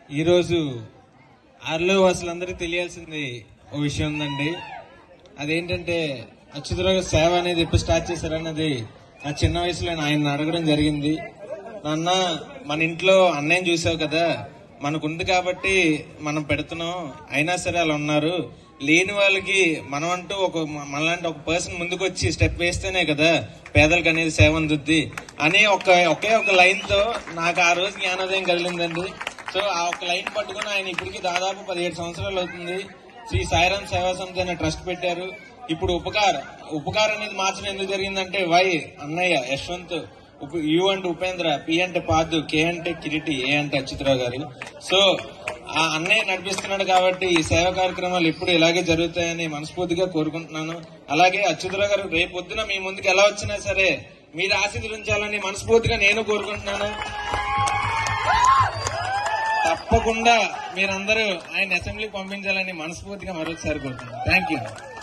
ఈరోజు ఆర్లో వాసులందరికీ తెలియాల్సింది ఓ విషయం ఉందండి. అదేంటంటే అచ్యుతరావు గారి సేవ అనేది ఎప్పుడు స్టార్ట్ చేశారన్నది నా చిన్న వయసులో ఆయన అడగడం జరిగింది. నాన్న, మన ఇంట్లో అన్నయ్యని చూసావు కదా, మనకుంది కాబట్టి మనం పెడుతున్నాం, అయినా సరే అలా ఉన్నారు, లేని వాళ్ళకి మనం అంటూ మనలాంటి ఒక పర్సన్ ముందుకు వచ్చి స్టెప్ వేస్తేనే కదా పేదలకు అనేది సేవ అందుద్ది అని ఒకే ఒక లైన్ తో నాకు ఆ రోజు జ్ఞానోదయం కదిలిందండి. సో ఆ ఒక లైన్ పట్టుకుని ఆయన ఇప్పటికి దాదాపు 17 సంవత్సరాలు అవుతుంది. శ్రీ సాయిరాం సేవా సమితి అనే ట్రస్ట్ పెట్టారు. ఇప్పుడు ఉపకార్ అనేది మార్చడం ఎందుకు జరిగిందంటే వై అన్నయ్య యశ్వంత్, యు అంటే ఉపేంద్ర, పి అంటే పాదు, కే అంటే కిరీటి, ఏ అంటే అచ్యుతరావు గారు. సో ఆ అన్నయ్య నడిపిస్తున్నాడు కాబట్టి ఈ సేవా కార్యక్రమాలు ఎప్పుడు ఇలాగే జరుగుతాయని మనస్ఫూర్తిగా కోరుకుంటున్నాను. అలాగే అచ్యుతరావు గారు రేపు పొద్దున మీ ముందుకు ఎలా వచ్చినా సరే మీరు ఆశీర్వదించాలని మనస్ఫూర్తిగా నేను కోరుకుంటున్నాను. తప్పకుండా మీరందరూ ఆయన అసెంబ్లీకి పంపించాలని మనస్ఫూర్తిగా మరొకసారి కోరుతున్నాను. Thank you.